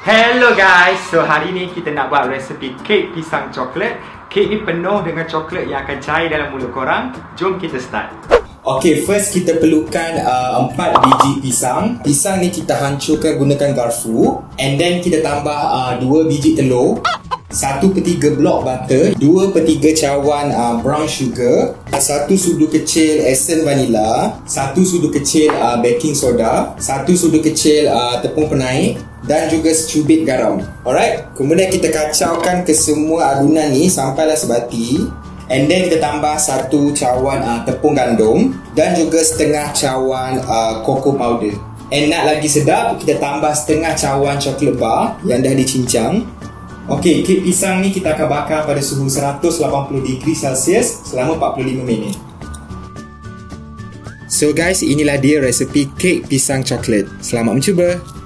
Hello guys, so hari ni kita nak buat resepi kek pisang coklat. Kek ni penuh dengan coklat yang akan cair dalam mulut korang. Jom kita start. Okay, first kita perlukan 4 biji pisang. Pisang ni kita hancurkan gunakan garfu. And then kita tambah 2 biji telur, 1/3 blok butter, 2/3 cawan brown sugar, 1 sudu kecil esen vanila, 1 sudu kecil baking soda, 1 sudu kecil tepung penaik dan juga secubit garam. Alright, kemudian kita kacaukan ke semua adunan ni sampailah sebati. And then kita tambah 1 cawan tepung gandum dan juga setengah cawan cocoa powder. And nak lagi sedap, kita tambah setengah cawan coklat bar yang dah dicincang. Okey, kek pisang ni kita akan bakar pada suhu 180°C selama 45 minit. So guys, inilah dia resepi kek pisang coklat. Selamat mencuba.